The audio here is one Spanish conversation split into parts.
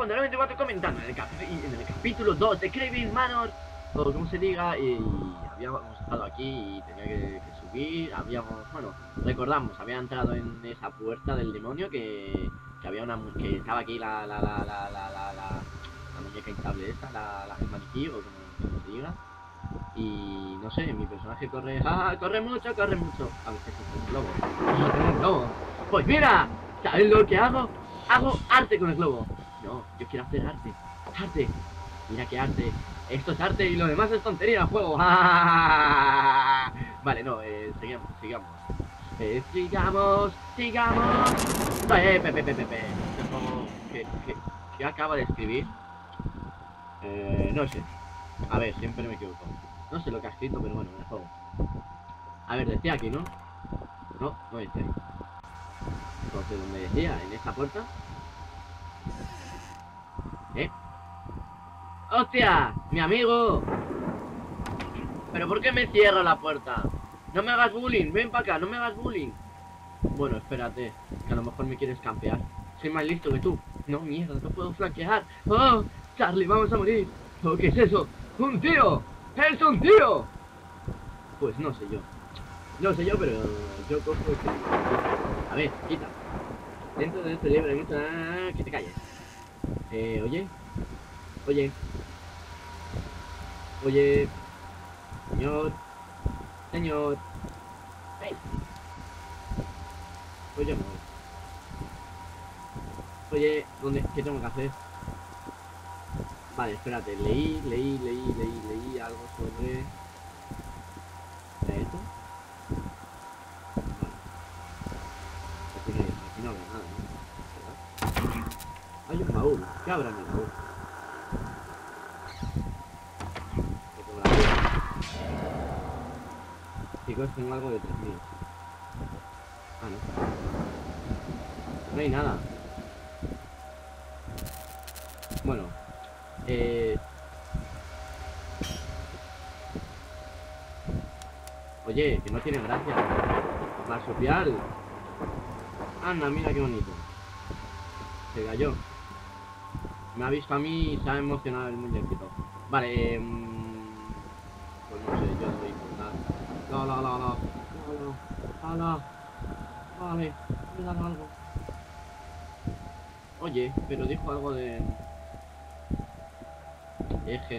Pondera 24 comentando en el capítulo 2 de Craven Manor, o como se diga, y habíamos estado aquí y tenía que subir, bueno, recordamos, había entrado en esa puerta del demonio que había que estaba aquí la muñeca inflable esta, el maniquí, o como se diga, y no sé, mi personaje corre, corre mucho, a ver, que es un globo, tengo un globo, pues mira, ¿sabes lo que hago? Hago arte con el globo. No, yo quiero hacer arte. Arte. Mira qué arte. Esto es arte y lo demás es tontería el juego. Vale, no, sigamos. Sigamos. ¿Qué acaba de escribir? No sé. A ver, siempre me equivoco. No sé lo que ha escrito, pero bueno, el juego. A ver, decía aquí, ¿no? No decía ahí. Entonces, donde decía, en esta puerta. ¡Hostia! ¡Mi amigo! ¿Pero por qué me cierra la puerta? No me hagas bullying, ven para acá, no me hagas bullying. Bueno, espérate, que a lo mejor me quieres campear. Soy más listo que tú. No, mierda, no puedo flanquear. ¡Oh! Charlie, vamos a morir. ¿Oh, qué es eso? ¡Un tío! ¡Es un tío! Pues no sé yo. No sé yo, pero yo cojo este. A ver, quita. Dentro de este libro hay mucho... que te calles. Oye. Señor. Hey. Oye, no. Oye, ¿qué tengo que hacer? Vale, espérate, leí algo sobre esto. Vale. Aquí no habrá nada, ¿no? Hay un baúl. ¿Qué habrá en el baúl? Chicos, tengo algo de 3000. Ah, no. No hay nada. Bueno. Oye, que no tiene gracia. Marsupial. Anda, mira qué bonito. Se cayó. Me ha visto a mí y se ha emocionado el muñequito. Vale, pues no sé, yo doy por nada. Vale, me dan algo. Oye, pero dijo algo de... Eje.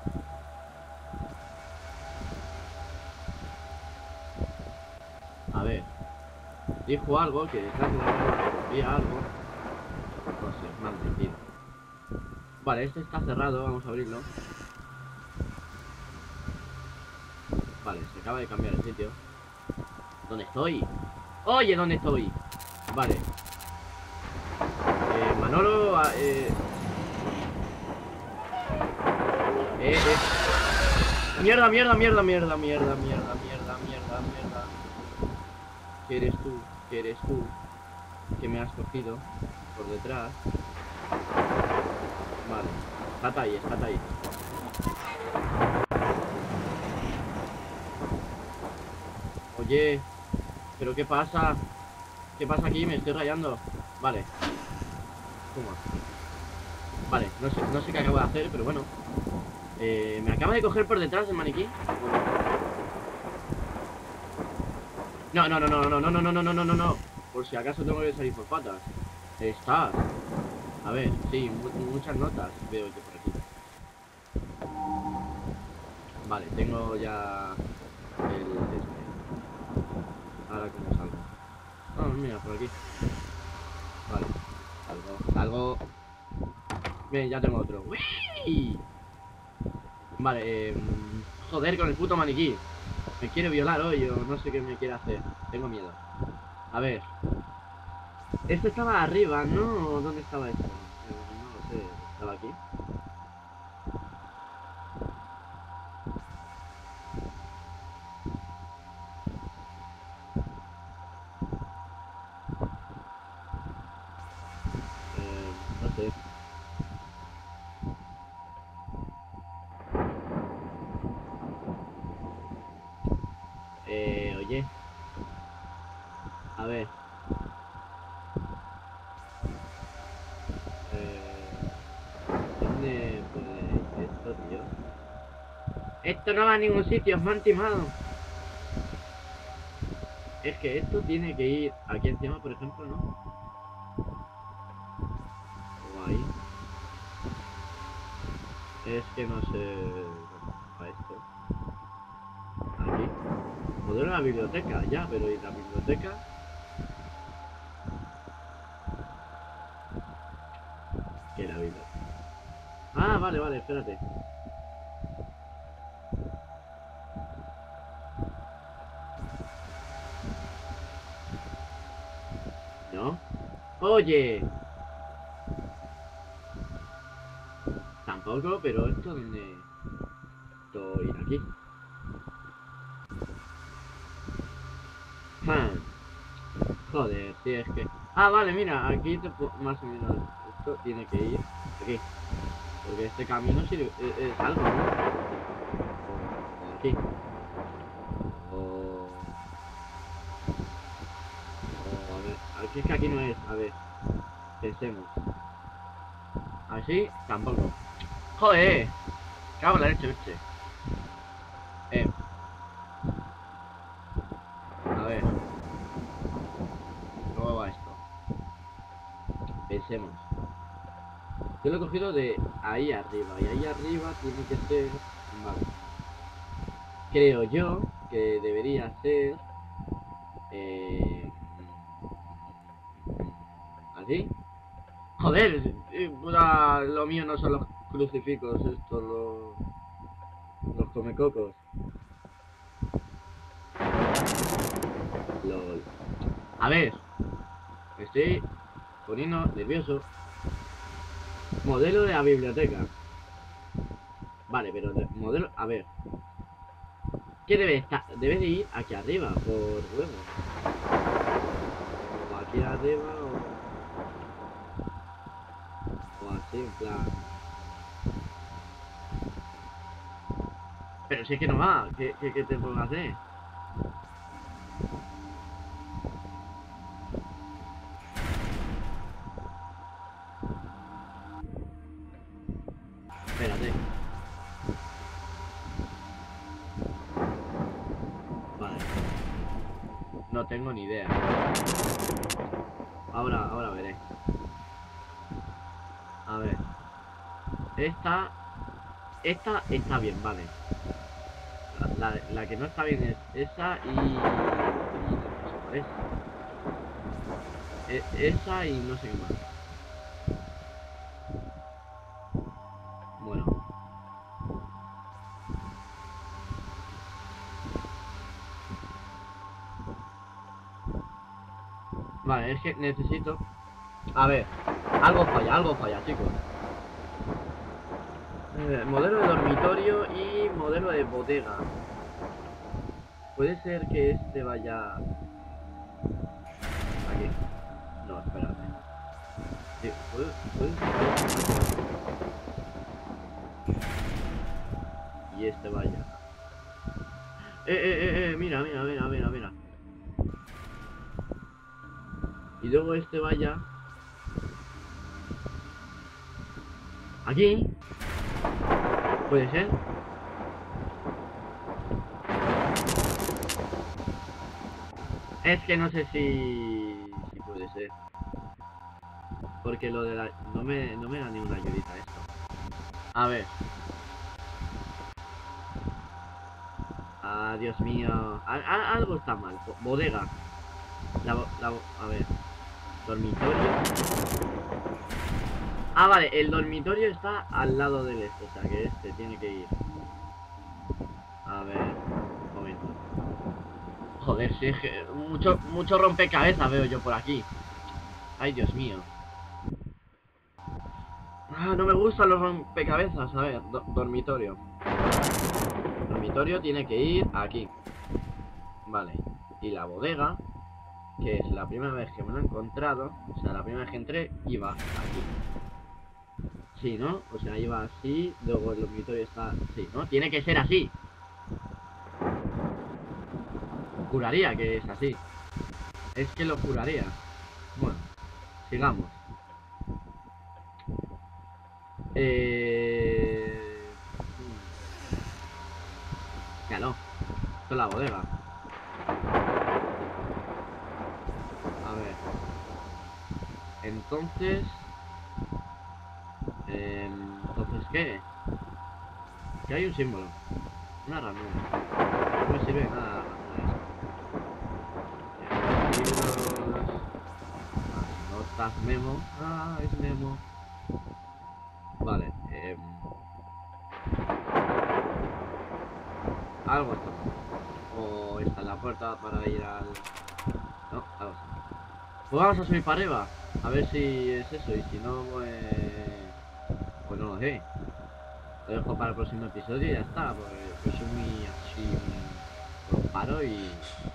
A ver. Dijo algo que detrás de la había algo. No sé, me han mentido. Vale, este está cerrado, vamos a abrirlo. Vale, se acaba de cambiar el sitio. ¿Dónde estoy? Oye, ¿dónde estoy? Vale. Manolo... Mierda. ¿Qué eres tú? Que me has cogido por detrás. Vale. Estate ahí. Oye, ¿pero qué pasa? ¿Qué pasa aquí? Me estoy rayando. Vale. Toma. Vale, no sé qué acabo de hacer, pero bueno. Me acaba de coger por detrás el maniquí. No. Por si acaso tengo que salir por patas. Estás. A ver, sí, muchas notas veo yo por aquí. Vale, tengo ya el Ahora cómo salgo. Ah, mira, por aquí. Vale, salgo. Bien, ya tengo otro. ¡Uy! Vale, joder con el puto maniquí. Me quiere violar hoy o no sé qué me quiere hacer. Tengo miedo. A ver. Este estaba arriba, ¿no? ¿Dónde estaba esto? No lo sé. ¿Estaba aquí? No sé. Oye. A ver. Esto no va a ningún sitio, me han timado. Es que esto tiene que ir aquí encima, por ejemplo, ¿no? O ahí. Es que no sé... A esto. Aquí. Modelo de la biblioteca, ya, pero ¿y la biblioteca? ¿Qué la biblioteca? Ah, vale, vale, espérate. ¿No? Oye. Tampoco, pero esto donde... Esto ir aquí. Hmm. Joder, si es que... Ah, vale, mira, aquí más o menos esto tiene que ir aquí. Porque este camino sirve, es algo, ¿no? O aquí. O... O a ver, aquí es que aquí no es, a ver, pensemos. Así, tampoco. Joder, cago en la leche, leche. Eh, a ver, ¿cómo va esto? Pensemos. Yo lo he cogido de ahí arriba, y ahí arriba tiene que ser... Vale. Creo yo que debería ser... Eh, ¿Así? Joder, puta, lo mío no son los crucifijos, estos, los comecocos. LOL. A ver, me estoy poniendo nervioso. Modelo de la biblioteca. Vale, pero modelo... A ver, ¿qué debe estar? Debe de ir aquí arriba, por huevo. O aquí arriba, o así, en plan... Pero si es que no va, ¿qué te puedo hacer? Espérate. Vale. No tengo ni idea. Ahora veré. A ver. Esta... Esta está bien, vale. La que no está bien es esa y... no sé cuál es. Esa y no sé qué más. Bueno. Vale, es que necesito... A ver. Algo falla, chicos. Modelo de dormitorio y modelo de bodega. Puede ser que este vaya... Aquí. No, espérate. Sí, puede ser y este vaya. Mira. Y luego este vaya aquí. Puede ser. Es que no sé si puede ser. Porque lo de la... No me da ni una ayudita esto. A ver. Ah, Dios mío. Algo está mal. Bodega. A ver. Dormitorio. Ah, vale. El dormitorio está al lado del este. O sea que este tiene que ir. A ver. Un momento. Joder, sí, mucho rompecabezas veo yo por aquí. Ay, Dios mío. Ah, no me gustan los rompecabezas. A ver, dormitorio. Dormitorio tiene que ir aquí. Vale. Y la bodega, que es la primera vez que me lo he encontrado. O sea, la primera vez que entré, iba aquí. Sí, ¿no? O sea, iba así. Luego el dormitorio está... Sí, ¿no? Tiene que ser así. Juraría que es así. Es que lo juraría. Bueno, sigamos. Eh... la bodega. A ver. Entonces... entonces, ¿qué? Que hay un símbolo. Una ranura. No me sirve de nada la ranura esa. Notas memo. Ah, es memo. Vale. Algo está mal. O está en la puerta para ir al... No, algo está mal. Pues vamos a subir para arriba. A ver si es eso. Y si no, pues no lo sé. Lo dejo para el próximo episodio y ya está. Porque soy muy así... Lo paro y...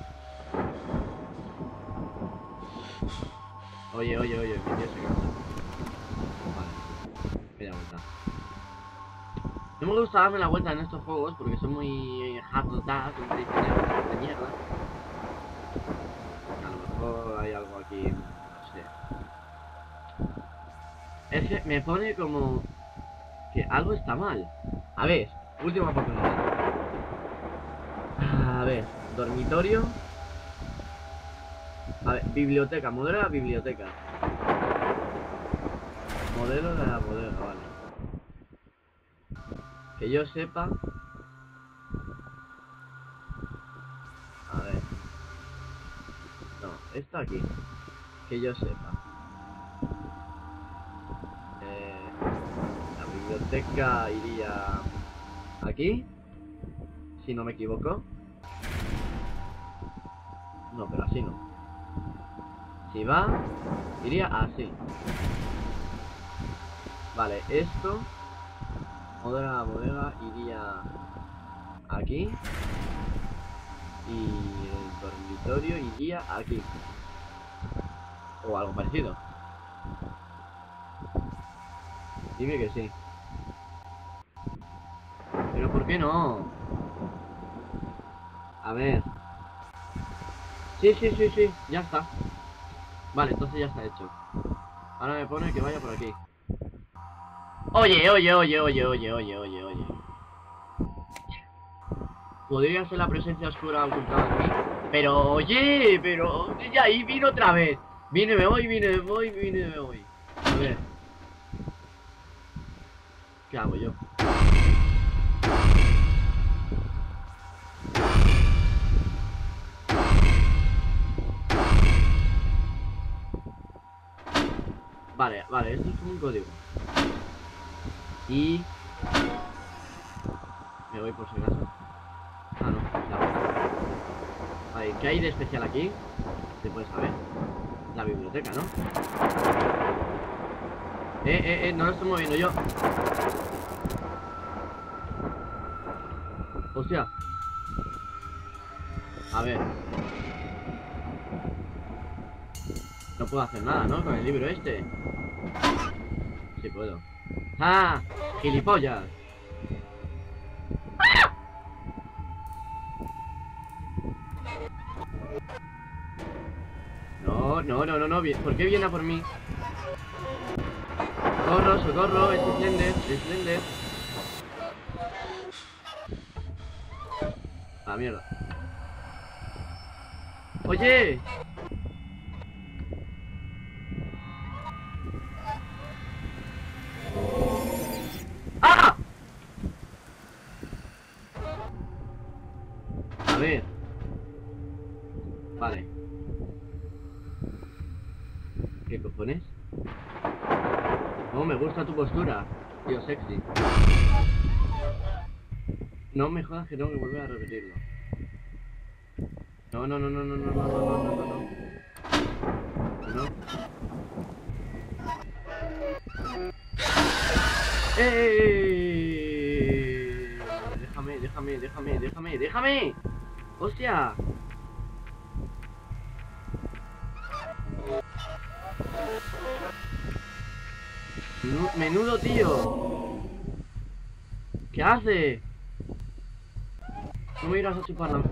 Oye, mi tío se cansa. Vale, media vuelta. No me gusta darme la vuelta en estos juegos porque son muy hard son tradicionales de mierda. A lo mejor hay algo aquí, no sé. Es que me pone como que algo está mal. A ver, última oportunidad. A ver, dormitorio. A ver, biblioteca, modelo de la biblioteca. Modelo de la bodega, vale. Que yo sepa. A ver. No, está aquí. Que yo sepa. La biblioteca iría aquí, si no me equivoco. No, pero así no. Si va, iría así. Vale, esto. Modelo de la bodega iría aquí. Y el dormitorio iría aquí. O algo parecido. Dime que sí. Pero ¿por qué no? A ver. Sí, ya está. Vale, entonces ya está hecho. Ahora me pone que vaya por aquí. Oye. Podría ser la presencia oscura ocultada aquí. Pero, oye, pero... Ya, ahí vino otra vez. Vine, me voy. A ver. ¿Qué hago yo? Vale, esto es como un código. Y... me voy por si acaso. Ah, no, ya. Vale, ¿qué hay de especial aquí? Se puede saber. La biblioteca, ¿no? No lo estoy moviendo yo. Hostia. A ver. No puedo hacer nada, ¿no? Con el libro este. Sí puedo. ¡Ah! ¡Gilipollas! No. ¿Por qué viene a por mí? Socorro, es Slender. Ah, mierda. ¡Oye! ¡Ah! A ver. Vale. ¿Qué cojones? No, me gusta tu postura, tío sexy. No me jodas que tengo que volver a repetirlo. No. ¡Eh! Déjame. ¡Hostia! Menudo tío. ¿Qué hace? No me irás a chupar la...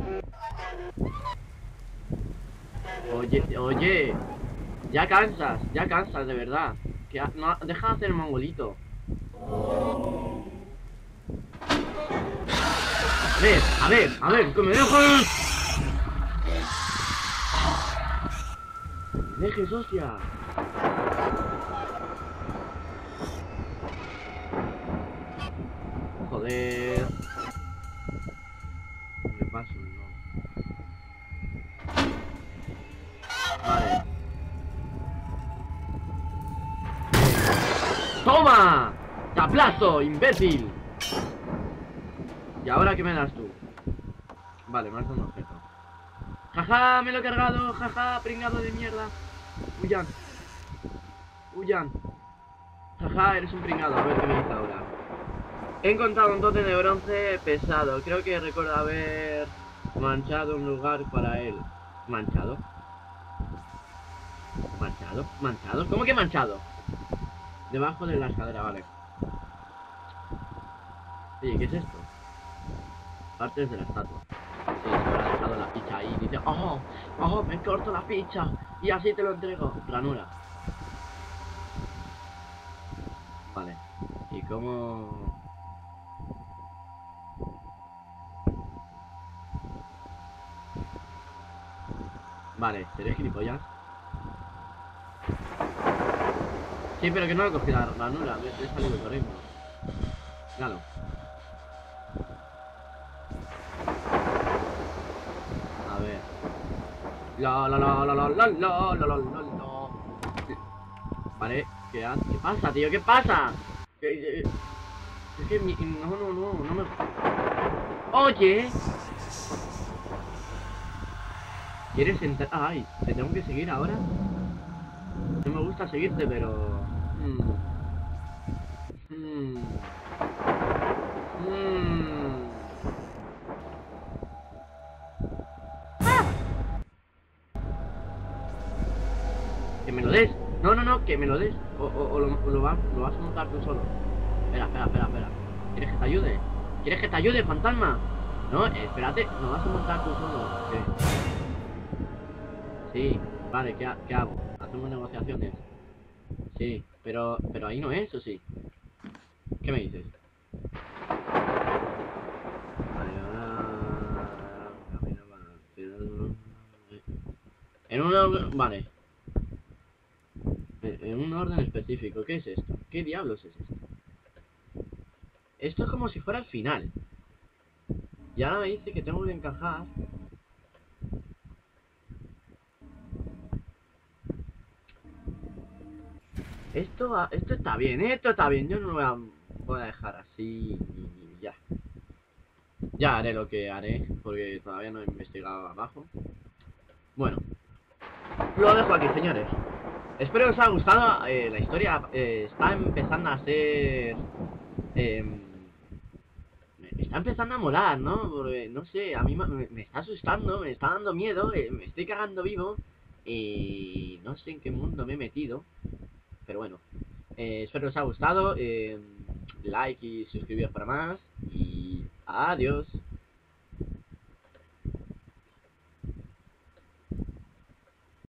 Oye. Ya cansas, de verdad. No, deja de hacer el mongolito. A ver, que me dejes. Me dejes, hostia. Joder. Me paso, no. Vale. ¡Toma! ¡Te aplasto, imbécil! ¿Y ahora qué me das tú? Vale, me has dado un objeto. Jaja, me lo he cargado, jaja, pringado de mierda. Huyan. Huyan. Jaja, eres un pringado, a ver qué me dice ahora. He encontrado un tótem de bronce pesado. Creo que recuerdo haber manchado un lugar para él. ¿Manchado? ¿Manchado? ¿Manchado? ¿Cómo que manchado? Debajo de la escalera, vale. Oye, ¿qué es esto? Partes de la estatua. Sí, se habrá dejado la ficha ahí. Dice, ¡oh! ¡Oh! Me corto la ficha y así te lo entrego. Ranura. Vale. ¿Y cómo...? Vale, ¿seré gilipollas? Sí, pero que no he cogido la ranura. Me he salido corriendo. Míralo. A ver. La la la la la la la la la la la. Vale, ¿qué pasa, tío? ¿Qué pasa? Es que no me... Oye, ¿quieres entrar? Ay, ¿te tengo que seguir ahora? No me gusta seguirte, pero... Hmm, hmm. Que me lo des. No, que me lo des. O lo vas a montar tú solo. Espera. ¿Quieres que te ayude? ¿Quieres que te ayude, fantasma? No, espérate, no vas a montar tú solo. ¿Qué? Sí, vale, ¿qué hago? ¿Hacemos negociaciones? Sí, pero ahí no es, ¿o sí? ¿Qué me dices? Vale, ahora... En un orden... Vale. En un orden específico. ¿Qué es esto? ¿Qué diablos es esto? Esto es como si fuera el final. Y ahora me dice que tengo que encajar. Esto está bien, esto está bien. Yo no lo voy a dejar así y ya. Ya haré lo que haré, porque todavía no he investigado abajo. Bueno, lo dejo aquí, señores. Espero que os haya gustado. La historia está empezando a ser... está empezando a molar, ¿no? Porque, no sé, a mí me está asustando, me está dando miedo, me estoy cagando vivo. Y no sé en qué mundo me he metido. Pero bueno, espero que os haya gustado. Like y suscribiros para más. Y adiós.